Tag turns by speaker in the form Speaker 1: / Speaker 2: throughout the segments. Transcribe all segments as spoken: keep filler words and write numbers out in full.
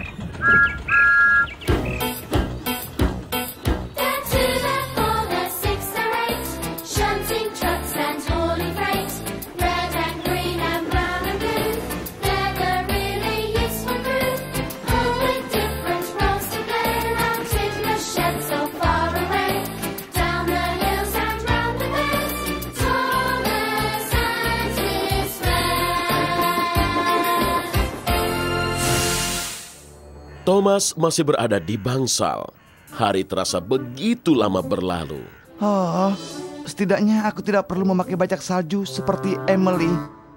Speaker 1: Thomas masih berada di bangsal. Hari terasa begitu lama berlalu.
Speaker 2: Oh, setidaknya aku tidak perlu memakai bajak salju seperti Emily.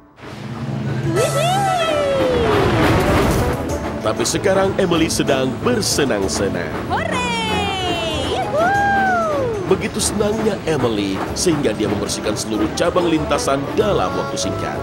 Speaker 1: Tapi sekarang Emily sedang bersenang-senang.
Speaker 3: Hore!
Speaker 1: Begitu senangnya Emily sehingga dia membersihkan seluruh cabang lintasan dalam waktu singkat.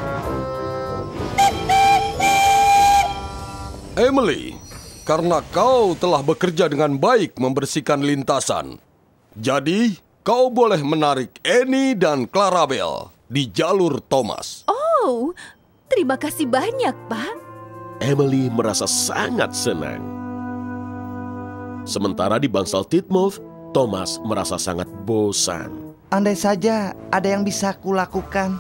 Speaker 4: Emily, karena kau telah bekerja dengan baik membersihkan lintasan, jadi kau boleh menarik Annie dan Clarabelle di jalur Thomas.
Speaker 3: Oh, terima kasih banyak, Pak.
Speaker 1: Emily merasa sangat senang. Sementara di bangsal Titmouth, Thomas merasa sangat bosan.
Speaker 2: Andai saja ada yang bisa kulakukan.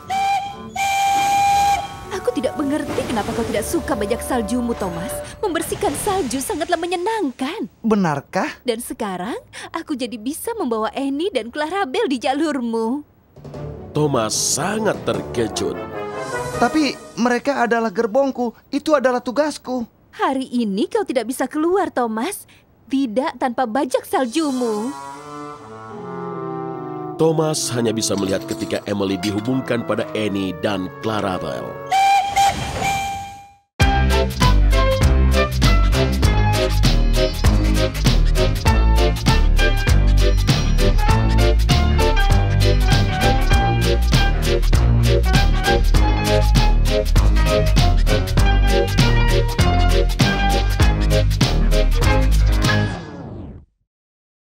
Speaker 3: Aku tidak mengerti kenapa kau tidak suka bajak saljumu, Thomas. Membersihkan salju sangatlah menyenangkan.
Speaker 2: Benarkah?
Speaker 3: Dan sekarang, aku jadi bisa membawa Annie dan Clarabelle di jalurmu.
Speaker 1: Thomas sangat terkejut.
Speaker 2: Tapi mereka adalah gerbongku, itu adalah tugasku.
Speaker 3: Hari ini kau tidak bisa keluar, Thomas. Tidak tanpa bajak saljumu.
Speaker 1: Thomas hanya bisa melihat ketika Emily dihubungkan pada Annie dan Clarabelle.